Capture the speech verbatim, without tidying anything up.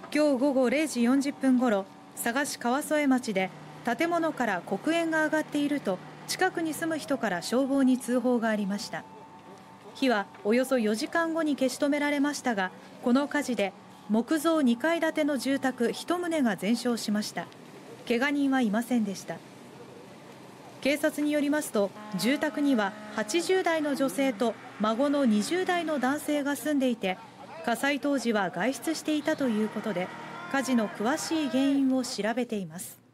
今日午後れいじよんじゅっぷんごろ、佐賀市川副町で建物から黒煙が上がっていると近くに住む人から消防に通報がありました。火はおよそよじかんごに消し止められましたが、この火事で木造にかい建ての住宅いちとうが全焼しました。けが人はいませんでした。警察によりますと、住宅にははちじゅうだいの女性と孫のにじゅうだいの男性が住んでいて、火災当時は外出していたということで、火事の詳しい原因を調べています。